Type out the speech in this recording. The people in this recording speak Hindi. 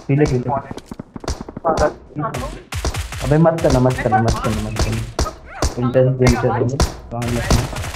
पीले पीले। अबे मत करना मत करना मत करना मत करना। इंटेंस गेम चल रही है।